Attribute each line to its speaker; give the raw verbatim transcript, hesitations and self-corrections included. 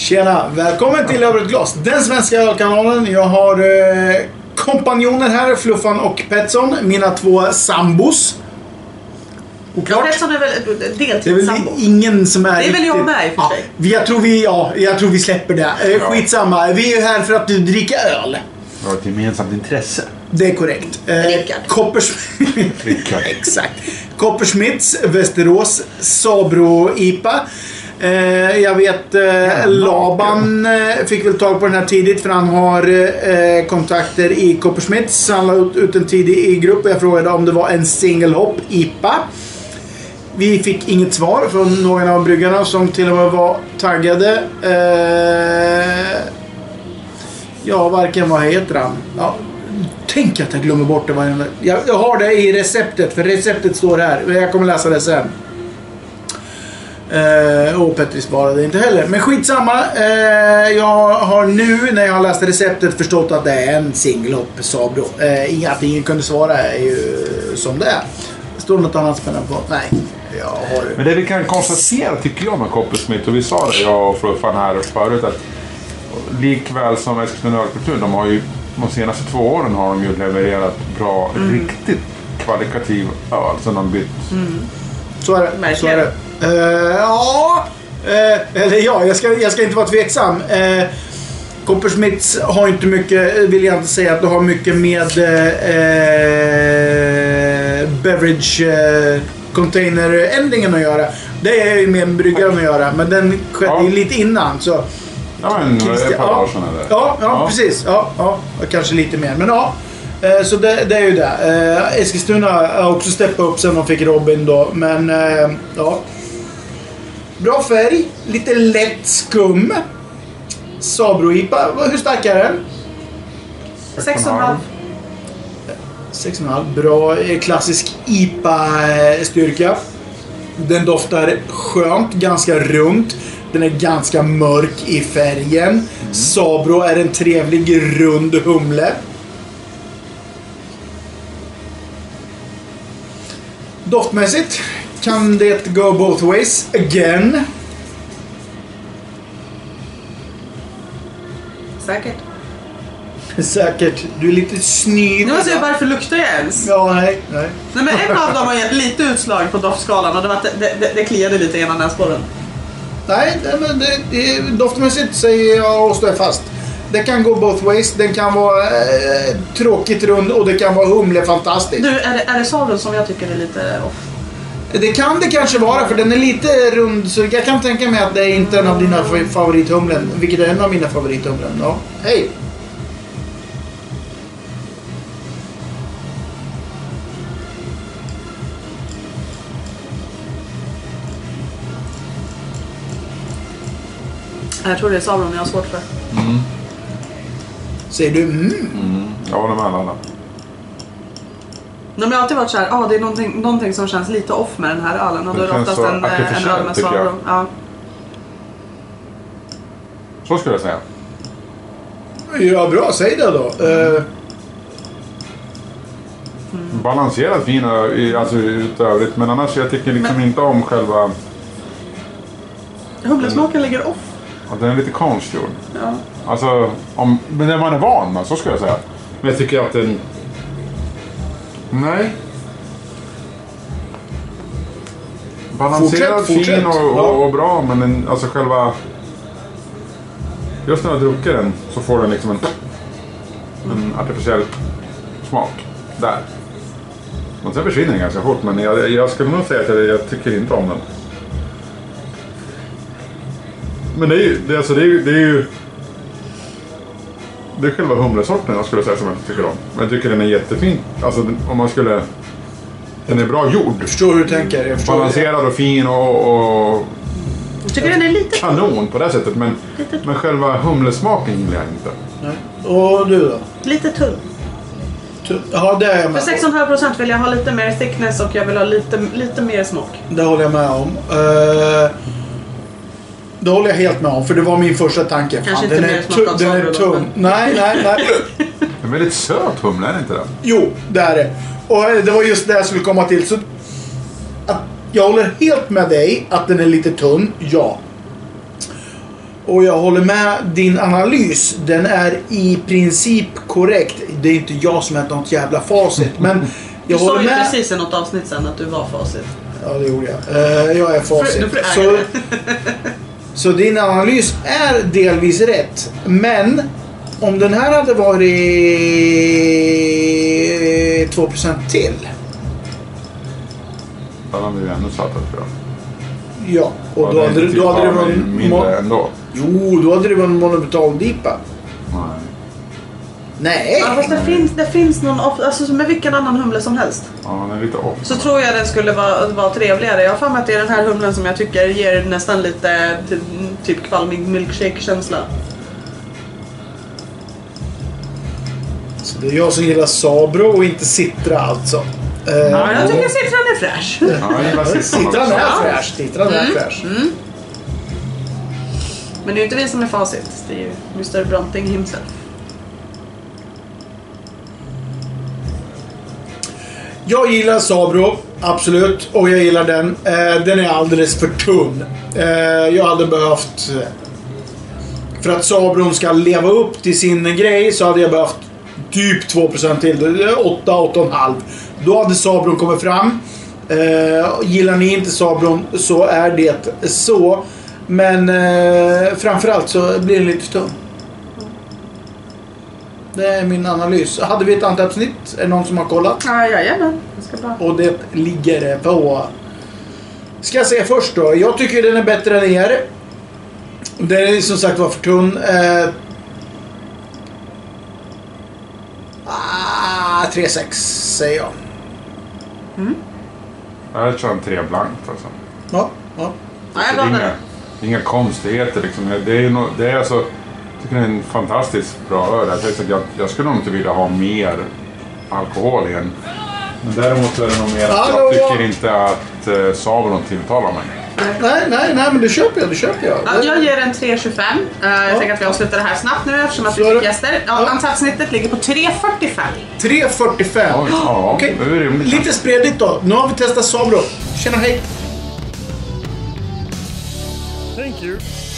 Speaker 1: Tjena, välkommen till Över ett glas, den svenska ölkanalen. Jag har eh, kompanjoner här, Fluffan och Petson, mina två sambos.
Speaker 2: Oklart. Petson är väl deltidssambo?
Speaker 1: Det är väl sambo. Ingen som är...
Speaker 2: Det är väl jag med i för sig.
Speaker 1: Ja, jag, tror vi, ja, jag tror vi släpper det. Eh, ja. Skitsamma, vi är här för att dricka öl.
Speaker 3: Vi har ett gemensamt intresse.
Speaker 1: Det är korrekt. Eh,
Speaker 2: Rickard.
Speaker 1: Koppers...
Speaker 3: Rickard.
Speaker 1: Exakt. Koppersmiths, Västerås, Sabro I P A. Eh, jag vet eh, Laban eh, fick väl tag på den här tidigt, för han har eh, kontakter i Koppersmiths. Han la ut, ut en tidig i grupp och jag frågade om det var en single hop I P A. Vi fick inget svar från någon av bryggarna som till och med var taggade. Eh, ja, varken vad heter han? Ja, tänk att jag glömmer bort det. Varje. Jag, jag har det i receptet, för receptet står här. Jag kommer läsa det sen. Uh, och Petri svarade inte heller. Men skitsamma. Uh, jag har nu när jag har läst receptet förstått att det är en single hop Sabro. Uh, att ingen kunde svara är ju som det är. Står det något annat spännande på? Nej. Jag har...
Speaker 3: Men det vi kan konstatera tycker jag med Koppersmith, och vi sa det jag och Fluffan här förut, att likväl som Eskilstuna Ölkultur, de har ju de senaste två åren har de ju levererat bra, mm. riktigt kvalitativ öl som de bytt.
Speaker 1: Mm. Så är det. Så är det. Uh, ja, uh, eller ja, jag ska, jag ska inte vara tveksam. Uh, Koppersmiths har inte mycket, vill jag inte säga att de har mycket med uh, beverage uh, container-ändringen att göra. Det är ju med bryggaren att göra, men den skedde
Speaker 3: ja.
Speaker 1: ju lite innan. Så.
Speaker 3: Ja, men ett par år sedan eller?
Speaker 1: Ja, ja, ja, precis. Ja, ja, kanske lite mer, men ja. Uh, så det, det är ju det. Uh, Eskilstuna har också steppat upp sen de fick Robin då, men uh, ja. Bra färg, lite lätt skum. Sabro I P A, hur stark är den?
Speaker 2: sex komma fem.
Speaker 1: sex komma fem, bra klassisk I P A-styrka. Den doftar skönt, ganska runt. Den är ganska mörk i färgen. Mm. Sabro är en trevlig rund humle. Doftmässigt kan det go both ways again.
Speaker 2: Säkert.
Speaker 1: Säkert. Du är lite snygg.
Speaker 2: Nu måste jag varför luktar jag ens?
Speaker 1: Ja, nej, nej.
Speaker 2: Nej, men en av dem har gett lite utslag på doftskalan och det, var att det, det, det kliade lite innan näsborren.
Speaker 1: Nej, det, det, det, doftmässigt säger jag och står fast. Det kan gå both ways. Den kan vara eh, tråkigt rund och det kan vara humle fantastiskt.
Speaker 2: Du, är det, är det Sabron som jag tycker är lite off?
Speaker 1: Det kan det kanske vara, för den är lite rund, så jag kan tänka mig att det är inte en av dina favorithumlen, vilket är en av mina favorithumlen. Ja, hej!
Speaker 2: Jag tror det är Sabron jag har svårt för.
Speaker 3: Mm.
Speaker 1: Säger du mm?
Speaker 3: Mm. Jag håller med alla.
Speaker 2: De har alltid varit så här, ah, det är någonting, någonting som känns lite off med den här ölen. Och då är det oftast en, en öl med Sabron. Ja.
Speaker 3: Så skulle jag säga.
Speaker 1: Ja, bra. Säg det då. Mm. Uh.
Speaker 3: Mm. Balanserad fin alltså utövrigt, men annars jag tycker liksom men... inte om själva...
Speaker 2: Humlesmaken ligger off.
Speaker 3: Ja, den är lite konstgjord.
Speaker 2: Ja.
Speaker 3: Alltså, om, men när man är van med, så ska jag säga. Men jag tycker att den... Nej. Balanserad, fortsätt, fin fortsätt. Och, och, och bra, men den, alltså själva... Just när jag druckit den så får den liksom en, en artificiell smak. Där. Och sen försvinner den ganska fort, men jag, jag skulle nog säga att jag, jag tycker inte om den. Men det är ju, det, alltså det är ju, det är ju det är själva humlesorten jag skulle säga som jag tycker om. Men jag tycker den är jättefin. Alltså om man skulle, den är bra gjord.
Speaker 1: Jag förstår hur du tänker. Jag förstår
Speaker 3: balanserad och fin och, och
Speaker 2: jag tycker den är lite
Speaker 3: kanon på det sättet. Men, men själva humlesmaken gillar jag inte.
Speaker 1: Nej. Och du då?
Speaker 2: Lite tunn.
Speaker 1: Ja, det är jag med.
Speaker 2: För sex komma fem procent vill jag ha lite mer thickness och jag vill ha lite, lite mer smak.
Speaker 1: Det håller jag med om. Uh... Det håller jag helt med om, för det var min första tanke.
Speaker 2: Kanske
Speaker 1: Fan,
Speaker 2: inte
Speaker 1: den,
Speaker 2: mer
Speaker 1: är tu- den är tunn. Nej, nej, nej.
Speaker 3: Det är väldigt söt humle, är det inte det?
Speaker 1: Jo, det är det. Och det var just det jag skulle komma till. Så att jag håller helt med dig att den är lite tunn, ja. Och jag håller med din analys. Den är i princip korrekt. Det är inte jag som är något jävla facit. Men jag
Speaker 2: du
Speaker 1: håller
Speaker 2: sa ju
Speaker 1: med.
Speaker 2: precis i något avsnitt sen att du var facit.
Speaker 1: Ja, det gjorde jag. Uh, jag är facit.
Speaker 2: För,
Speaker 1: så, så din analys är delvis rätt. Men om den här hade varit två procent till.
Speaker 3: Då hade vi ännu satt ett bra.
Speaker 1: Ja, och ja, då, hade, då hade det varit
Speaker 3: mindre ändå.
Speaker 1: Jo, då hade det varit en monumental dipa.
Speaker 3: Nej.
Speaker 1: Nej.
Speaker 2: Ja, fast det finns, det finns någon, alltså med vilken annan humle som helst.
Speaker 3: Ja, den är lite off.
Speaker 2: Så tror jag den skulle vara, vara trevligare. Jag har för mig att det är den här humlen som jag tycker ger nästan lite typ kvalmig milkshake-känsla.
Speaker 1: Så det är jag som gillar Sabro och inte Citra alltså.
Speaker 2: Ja, jag tycker Citran är fräsch.
Speaker 3: Ja, jag gillar Citran.
Speaker 1: Citran är fräsch. Citran är
Speaker 2: Mm.
Speaker 1: fräsch.
Speaker 2: Mm. Men det är ju inte vi som är facit. Det är ju mister Branting himself.
Speaker 1: Jag gillar Sabro, absolut. Och jag gillar den. Eh, den är alldeles för tunn. Eh, jag hade behövt... För att Sabron ska leva upp till sin grej så hade jag behövt typ två procent till. åtta, åtta komma fem. Då hade Sabron kommit fram. Eh, gillar ni inte Sabron så är det så. Men eh, framförallt så blir den lite för tunn. Det är min analys. Hade vi ett annat avsnitt? Är det någon som har kollat?
Speaker 2: Ja, jajamän. Det ska bra.
Speaker 1: Och det ligger på... Ska jag säga först då. Jag tycker den är bättre än er. Den är som sagt var för tunn. Eh... Ah, tre sex säger jag.
Speaker 2: Mm.
Speaker 3: Jag kör en tre blankt alltså.
Speaker 1: Ja, ja.
Speaker 2: Ja, jag
Speaker 3: det är
Speaker 2: gav
Speaker 3: inga,
Speaker 2: den.
Speaker 3: inga konstigheter liksom. Det är, no, det är alltså... Jag tycker det är en fantastiskt bra öl. Jag, jag, jag skulle nog inte vilja ha mer alkohol i en. Men däremot är det nog mer att
Speaker 1: Hallå,
Speaker 3: jag tycker
Speaker 1: ja.
Speaker 3: inte att eh, Sabron tilltalar mig.
Speaker 1: Nej, nej, nej, men det köper jag, det köper jag.
Speaker 2: Ja, jag ger en tre tjugofem. Uh, jag
Speaker 1: Ja.
Speaker 2: tänker att vi avslutar det här snabbt nu eftersom att
Speaker 1: Så
Speaker 2: vi
Speaker 1: är
Speaker 2: fick
Speaker 1: det.
Speaker 2: gäster. Ja,
Speaker 1: Ja.
Speaker 2: Ansatssnittet ligger på tre fyrtiofem.
Speaker 1: tre fyrtiofem.
Speaker 3: Oj, ja,
Speaker 1: Okej.
Speaker 3: det är rimligt.
Speaker 1: Lite spredigt då. Nu har vi testat Sabro. Tjena, hej.
Speaker 4: Thank you.